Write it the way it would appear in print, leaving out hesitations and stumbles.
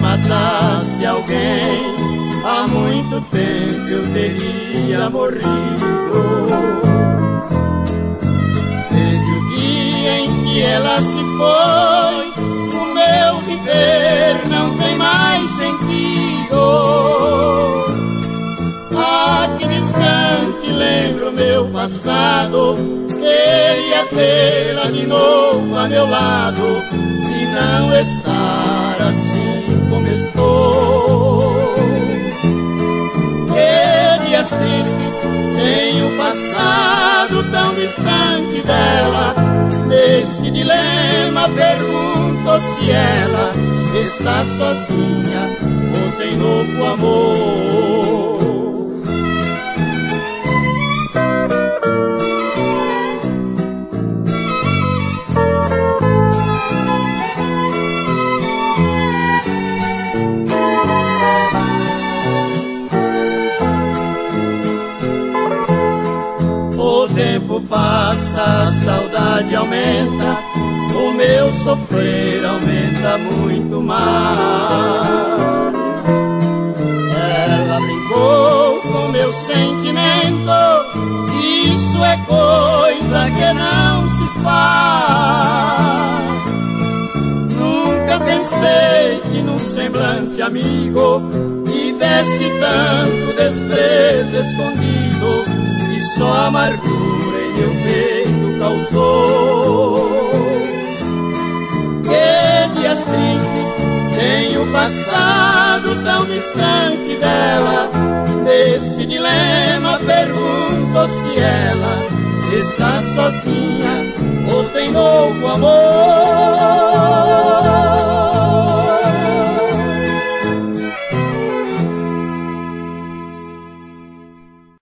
matasse alguém, há muito tempo eu teria morrido. Desde o dia em que ela se foi, o meu viver não tem mais sentido. Aqui distante lembro meu passado, queria tê-la de novo a meu lado e não estar assim como estou. Que dias tristes tenho passado tão distante dela. Nesse dilema pergunto se ela está sozinha ou tem novo amor. O tempo passa, a saudade aumenta, o meu sofrer aumenta muito mais. Ela brincou com meu sentimento, isso é coisa que não se faz. Nunca pensei que num semblante amigo tivesse tanto desprezo escondido, só amargura em meu peito causou. Que dias tristes tenho passado tão distante dela. Nesse dilema pergunto se ela está sozinha ou tem novo amor.